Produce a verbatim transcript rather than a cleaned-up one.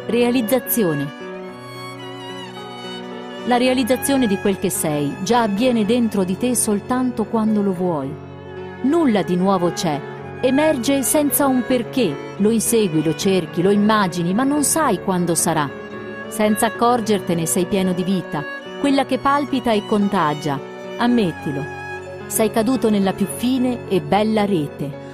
Realizzazione. La realizzazione di quel che sei già avviene dentro di te soltanto quando lo vuoi. Nulla di nuovo c'è, emerge senza un perché, lo insegui, lo cerchi, lo immagini, ma non sai quando sarà. Senza accorgertene sei pieno di vita, quella che palpita e contagia. Ammettilo, sei caduto nella più fine e bella rete.